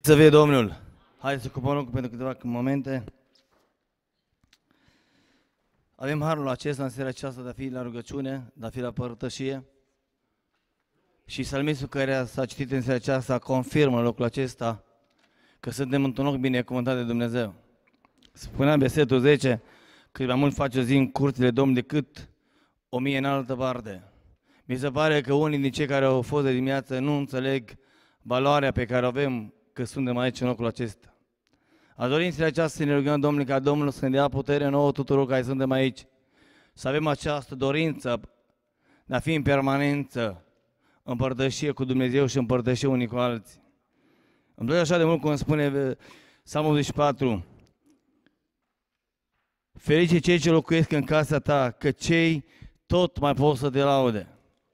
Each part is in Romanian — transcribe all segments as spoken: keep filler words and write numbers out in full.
Să fie Domnul! Haideți să ocupăm locul pentru câteva momente. Avem harul acesta în seara aceasta de a fi la rugăciune, de a fi la părtășie. Și psalmistul care s-a citit în seara aceasta confirmă locul acesta că suntem într-un loc binecuvântat de Dumnezeu. Spunea în versetul zece că mai mult face o zi în curțile Domnului decât o mie în altă parte. Mi se pare că unii din cei care au fost de dimineață nu înțeleg valoarea pe care o avem că suntem aici în locul acesta. Aș dori în seara aceasta să ne rugăm Domnului ca Domnul să ne dea putere nouă tuturor care suntem aici. Să avem această dorință de a fi în permanență în părtășie cu Dumnezeu și în părtășie unii cu alții. Îmi place așa de mult cum spune Psalmul optzeci și patru. Ferice cei ce locuiesc în casa ta, că cei tot mai pot să te laude.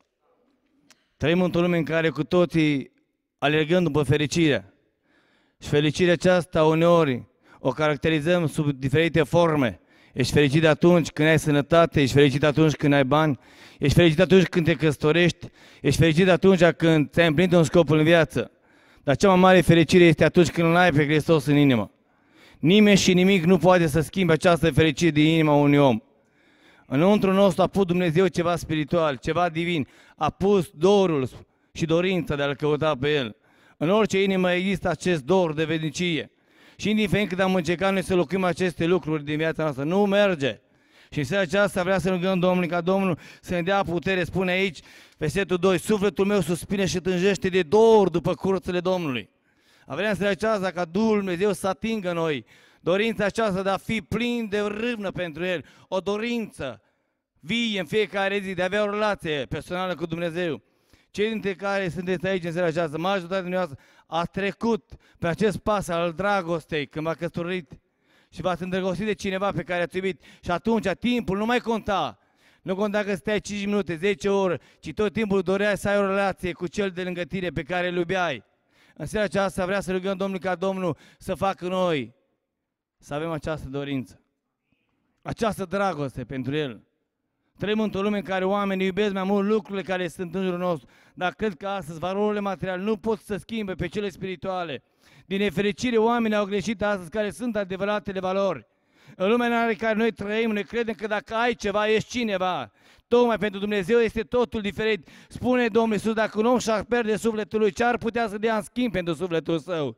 Trăim într-o lume în care cu toții alergăm după fericire. Și fericirea aceasta uneori o caracterizăm sub diferite forme. Ești fericit atunci când ai sănătate, ești fericit atunci când ai bani, ești fericit atunci când te căsătorești, ești fericit atunci când ți-ai împlinit un scop în viață. Dar cea mai mare fericire este atunci când îl ai pe Hristos în inimă. Nimeni și nimic nu poate să schimbe această fericire din inima unui om. Înăuntru nostru a pus Dumnezeu ceva spiritual, ceva divin. A pus dorul și dorința de a-L căuta pe El. În orice inimă există acest dor de veșnicie. Și indiferent cât am încercat noi să locuim aceste lucruri din viața noastră, nu merge. Și în seara aceasta vrea să rugăm Domnului ca Domnul să ne dea putere. Spune aici, versetul doi, sufletul meu suspine și tânjește de dor după curțile Domnului. Vrea în seara aceasta ca Duhul Dumnezeu să atingă noi dorința aceasta de a fi plin de râvnă pentru El. O dorință vie în fiecare zi de a avea o relație personală cu Dumnezeu. Cei dintre care sunteți aici în seara aceasta, majoritatea dumneavoastră a trecut pe acest pas al dragostei când v-a căsătorit și v-ați îndrăgostit de cineva pe care ați iubit și atunci timpul nu mai conta. Nu conta că stai cinci minute, zece ore, ci tot timpul doreai să ai o relație cu cel de lângă tine pe care îl iubeai. În seara aceasta vrea să rugăm Domnul ca Domnul să facă noi să avem această dorință, această dragoste pentru El. Trăim într-o lume în care oamenii iubesc mai mult lucrurile care sunt în jurul nostru, dar cred că astăzi valorile materiale nu pot să schimbe pe cele spirituale. Din nefericire, oamenii au greșit astăzi care sunt adevăratele valori. În lumea în care noi trăim, noi credem că dacă ai ceva, ești cineva. Tocmai pentru Dumnezeu este totul diferit. Spune Domnul Iisus, dacă un om și-ar pierde sufletul lui, ce ar putea să dea în schimb pentru sufletul său?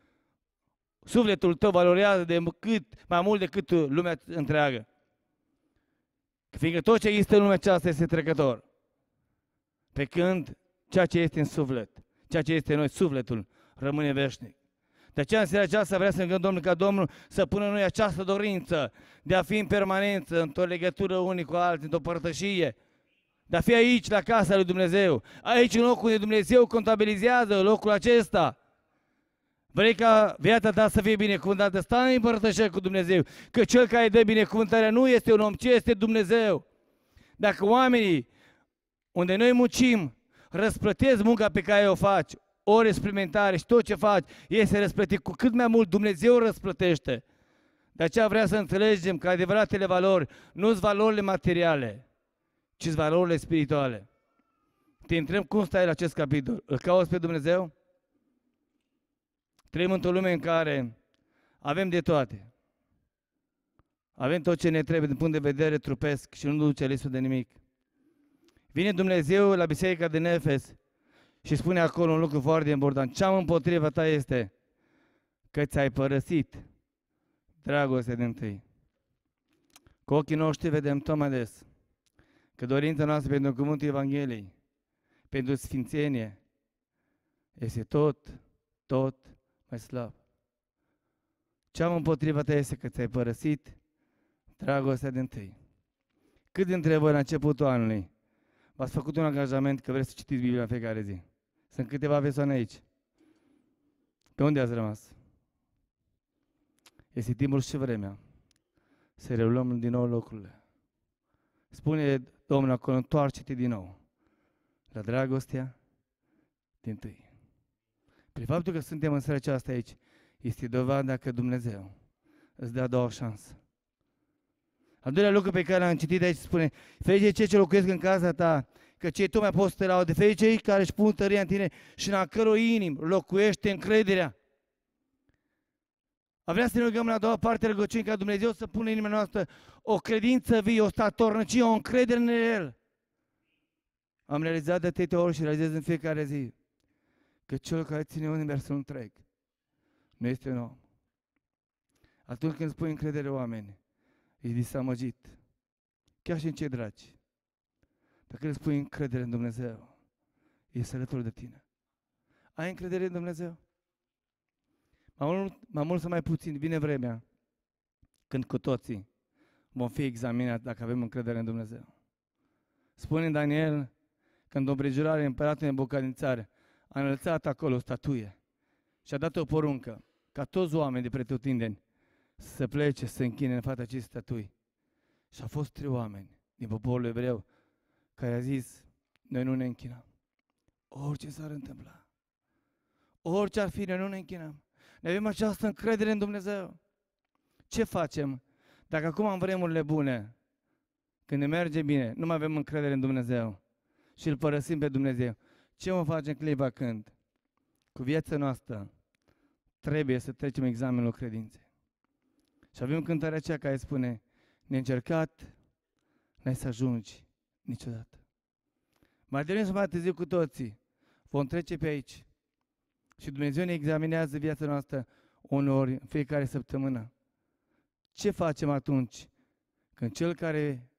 Sufletul tău valorează de cât, mai mult decât lumea întreagă. Fiindcă tot ce există în lumea aceasta este trecător. Pe când ceea ce este în suflet, ceea ce este în noi, sufletul, rămâne veșnic. De aceea în seara aceasta vrea să rugăm Domnul ca Domnul să pună în noi această dorință de a fi în permanență, într-o legătură unii cu alții, într-o părtășie, de a fi aici, la casa lui Dumnezeu, aici în locul unde Dumnezeu contabilizează locul acesta. Vrei ca viața ta să fie binecuvântată, stai în părtășie cu Dumnezeu, că cel care dă binecuvântarea nu este un om, ci este Dumnezeu. Dacă oamenii unde noi muncim răsplătesc munca pe care o faci, ore suplimentare și tot ce faci este răsplătit, cu cât mai mult Dumnezeu răsplătește. De aceea vrea să înțelegem că adevăratele valori nu sunt valorile materiale, ci sunt valorile spirituale. Te întreb cum stai la acest capitol. Îl cauți pe Dumnezeu? Trăim într-o lume în care avem de toate. Avem tot ce ne trebuie din punct de vedere trupesc și nu duce lipsă de nimic. Vine Dumnezeu la biserica din Efes și spune acolo un lucru foarte important. Ce am împotriva ta este că ți-ai părăsit dragostea din tâi. Cu ochii noștri vedem tot mai des că dorința noastră pentru cuvântul Evangheliei, pentru sfințenie, este tot, tot mai slab. Ce am împotriva ta este că ți-ai părăsit dragostea din tâi. Cât dintre voi la începutul anului v-ați făcut un angajament că vreți să citiți Biblia în fiecare zi? Sunt câteva persoane aici. Pe unde ați rămas? Este timpul și vremea să reluăm din nou lucrurile. Spune Domnul acolo, întoarce-te din nou la dragostea din tâi. Prin faptul că suntem în seara aceasta aici, este dovada că Dumnezeu îți dă a doua șansă. Al doilea lucru pe care l-am citit aici spune, ferice cei ce locuiesc în casa ta, că cei tu mai poți să te laude, ferice cei care își pun tăria în tine și în a căror inim locuiește încrederea. A vrea să ne rugăm la a doua parte a rugăciunii ca Dumnezeu să pună în inima noastră o credință vie, o statornicie, o încredere în El. Am realizat de atâtea ori și realizez în fiecare zi că cel care ține universul întreg nu este un om. Atunci când spui încredere oameni, e disamăgit. Chiar și în cei dragi. Dacă îl spui încredere în Dumnezeu, e alături de tine. Ai încredere în Dumnezeu? Mai mult, mai mult sau mai puțin, vine vremea când cu toții vom fi examinați dacă avem încredere în Dumnezeu. Spune în Daniel, când o împrejurare împăratul Nebucadnețar a înălțat acolo o statuie și a dat o poruncă ca toți oamenii de pretutindeni să plece, să se închine în fața acestei statui. Și au fost trei oameni din poporul evreu care a zis, noi nu ne închinăm. Orice s-ar întâmpla, orice ar fi, noi nu ne închinăm. Ne avem această încredere în Dumnezeu. Ce facem dacă acum în vremurile bune, când ne merge bine, nu mai avem încredere în Dumnezeu și îl părăsim pe Dumnezeu? Ce vom face în clipa când cu viața noastră trebuie să trecem examenul credinței? Și avem cântarea aceea care spune, neîncercat, n-ai să ajungi niciodată. Mai devreme sau mai târziu cu toții vom trece pe aici. Și Dumnezeu ne examinează viața noastră uneori, în fiecare săptămână. Ce facem atunci când cel care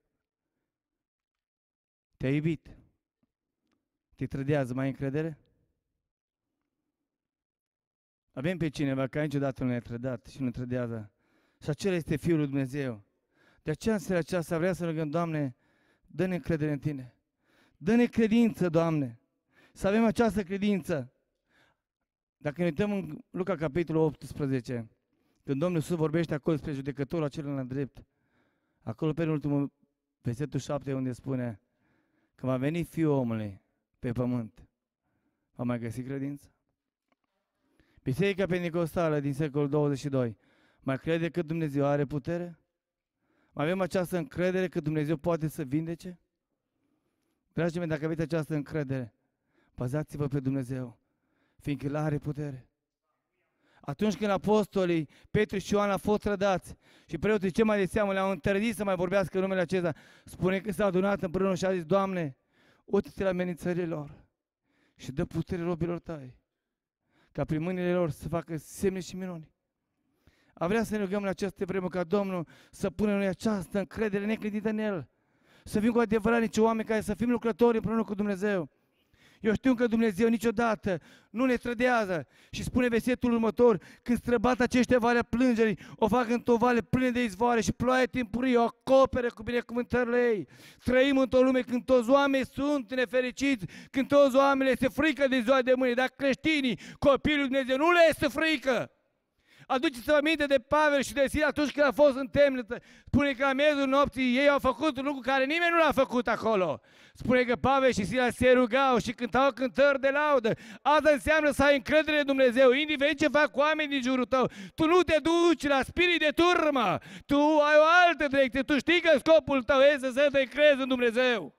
te-a iubit te trădează, mai ai încredere? Avem pe cineva care niciodată nu ne-a trădat și nu trădează. Și acela este Fiul lui Dumnezeu. De aceea în seara aceasta vrea să rugăm, Doamne, dă-ne încredere în Tine. Dă-ne credință, Doamne, să avem această credință. Dacă ne uităm în Luca, capitolul optsprezece, când Domnul Iisus vorbește acolo despre judecătorul acela la drept, acolo pe ultimul versetul șapte, unde spune că va veni Fiul omului pe pământ, va mai găsi credință? Biserica Pentecostală din secolul douăzeci și doi mai crede că Dumnezeu are putere? Mai avem această încredere că Dumnezeu poate să vindece? Dragii mei, dacă aveți această încredere, bazați-vă pe Dumnezeu, fiindcă El are putere. Atunci când apostolii Petru și Ioan au fost trădați și preoții ce mai de seamă le-au întărit să mai vorbească numele acesta, spune că s-au adunat împreună și a zis, Doamne, uite-te la amenințările lor și dă putere robilor Tăi, ca prin mâinile lor să facă semne și minuni. A vrea să ne rugăm în aceste vremuri ca Domnul să pună în noi această încredere neclintită în El, să fim cu adevărat nici oameni care să fim lucrători împreună cu Dumnezeu. Eu știu că Dumnezeu niciodată nu ne trădează și spune versetul următor, când străbat aceștia valea plângerii, o fac într-o vale plină de izvoare și ploaia timpurie o acoperă cu binecuvântările ei. Trăim într-o lume când toți oamenii sunt nefericiți, când toți oamenii se frică de ziua de mâine, dar creștinii, copiii lui Dumnezeu, nu le este frică. Aduceți-vă aminte de Pavel și de Sila atunci când a fost în temniță. Spune că la miezul nopții ei au făcut un lucru care nimeni nu l-a făcut acolo. Spune că Pavel și Sila se rugau și cântau cântări de laudă. Asta înseamnă să ai încredere în Dumnezeu, indiferent ce fac oamenii din jurul tău. Tu nu te duci la spirit de turmă. Tu ai o altă direcție. Tu știi că scopul tău este să te crezi în Dumnezeu.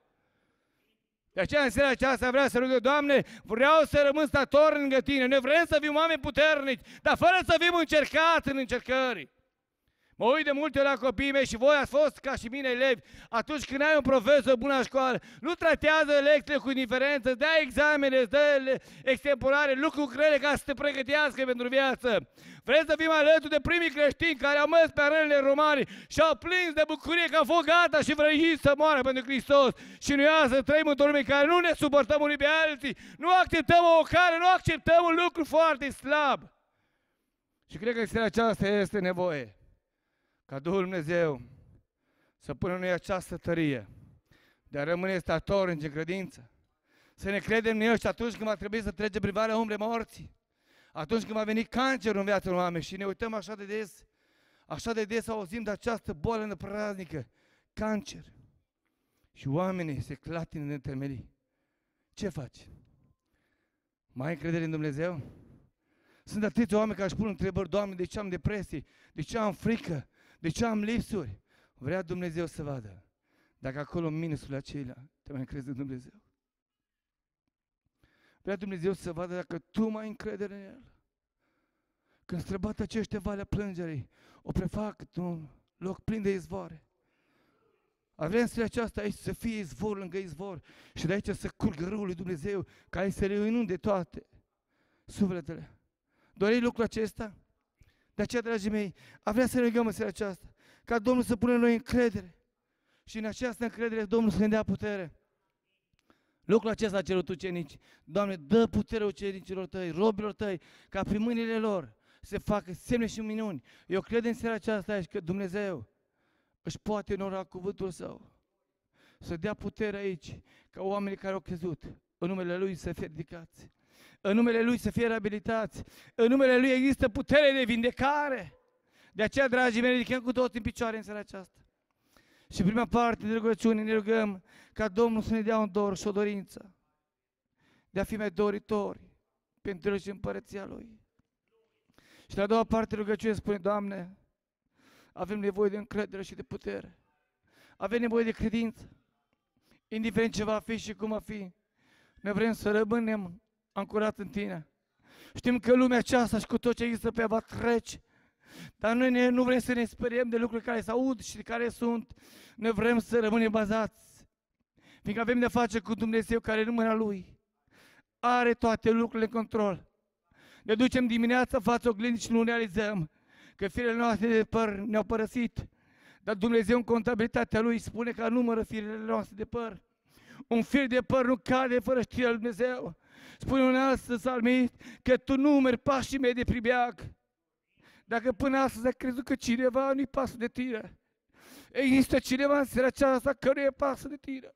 De aceea în seara aceasta vreau să rugă, Doamne, vreau să rămân stator lângă Tine. Noi vrem să fim oameni puternici, dar fără să fim încercați în încercări. Mă uit de multe ori la copiii mei și voi ați fost ca și mine elevi. Atunci când ai un profesor bun la școală, nu tratează lecțiile cu indiferență, îți dă examene, îți dă extemporare, lucruri grele ca să te pregătească pentru viață. Vrem să fim alături de primii creștini care au mers pe arenele romane și au plâns de bucurie că au fost gata și vrăjiți să moară pentru Hristos. Și noi astăzi trăim într-o lume care nu ne suportăm unii pe alții, nu acceptăm o ocare, nu acceptăm un lucru foarte slab. Și cred că în seara aceasta este nevoie ca Duhul Dumnezeu să pună în noi această tărie de a rămâne statornici în credință, să ne credem în El și atunci când va trebui să trecem prin valea umbrei morții, atunci când va veni cancerul în viața unui oameni și ne uităm așa de des, așa de des auzim de această boală năpraznică, cancer, și oamenii se clatină în temelii. Ce faci? Mai ai încredere în Dumnezeu? Sunt atâția oameni care își pun întrebări, Doamne, de ce am depresie? De ce am frică? De ce am lipsuri? Vrea Dumnezeu să vadă dacă acolo în minusul acelea te mai încrezi în Dumnezeu. Vrea Dumnezeu să vadă dacă tu mai ai încredere în El. Când străbată acește valea plângerii, o prefac un loc plin de izvoare. Avem să aceasta aici să fie izvor lângă izvor și de aici să curgă râul lui Dumnezeu care să le inunde toate sufletele. Doriți lucrul acesta? De aceea, dragii mei, am vrea să ne rugăm în seara aceasta ca Domnul să pună în noi încredere și în această încredere Domnul să ne dea putere. Lucrul acesta a cerut ucenici. Doamne, dă putere ucenicilor tăi, robilor tăi, ca prin mâinile lor să facă semne și minuni. Eu cred în seara aceasta aici că Dumnezeu își poate onora cuvântul Său, să dea putere aici, ca oamenii care au crezut, în numele Lui să fie ridicați, în numele Lui să fie reabilitați, în numele Lui există putere de vindecare. De aceea, dragii mei, ridicăm cu toți în picioare în seara aceasta. Și prima parte de rugăciune ne rugăm ca Domnul să ne dea un dor și o dorință de a fi mai doritori pentru El și împărăția Lui. Și la a doua parte de rugăciune spune, Doamne, avem nevoie de încredere și de putere. Avem nevoie de credință. Indiferent ce va fi și cum va fi, ne vrem să rămânem ancorați în Tine. Știm că lumea aceasta și cu tot ce există pe ea va trece. Dar noi ne, nu vrem să ne speriem de lucruri care se aud și de care sunt. Noi vrem să rămânem bazați. Fiindcă avem de face cu Dumnezeu care în mâna Lui are toate lucrurile în control. Ne ducem dimineața față oglindii și nu realizăm că firele noastre de păr ne-au părăsit. Dar Dumnezeu în contabilitatea Lui spune că numără firele noastre de păr. Un fir de păr nu cade fără știrea Lui Dumnezeu. Spune un alt psalmist că Tu numeri pașii mei de pribeag. Dacă până astăzi ai crezut că cineva nu-i pasă de tine, există cineva în seara aceasta căruia e pasă de tine.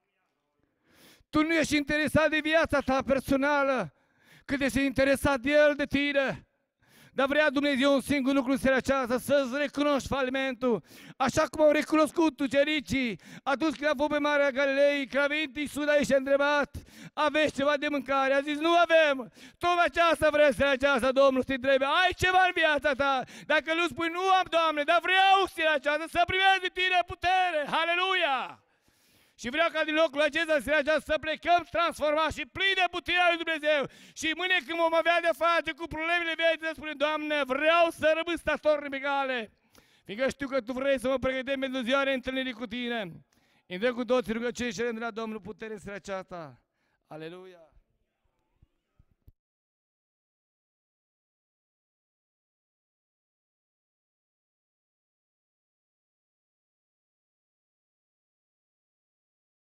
Tu nu ești interesat de viața ta personală, cât ești interesat de El, de tine. Dar vrea Dumnezeu un singur lucru în seara aceasta, să-ți recunoști falimentul, așa cum au recunoscut ucenicii atunci când a fost pe Marea Galilei, când a venit Iisus aici și a întrebat, aveți ceva de mâncare? A zis, nu avem. Tocmai aceasta vrem în seara aceasta, Domnul, să te întrebe, ai ceva în viața ta? Dacă nu spui, nu am, Doamne, dar vreau în seara aceasta să primesc de Tine putere. Haleluia! Și vreau ca din locul acesta în seara aceasta să plecăm transformați și plini de puterea lui Dumnezeu. Și mâine când vom avea de face cu problemele vieții, să spunem, Doamne, vreau să rămân stator în egale. Fiindcă știu că Tu vrei să mă pregătim pentru ziua întâlnirii cu Tine. Îmi dă cu toți rugăciuni și rând la Domnul putere în seara aceasta. Aleluia!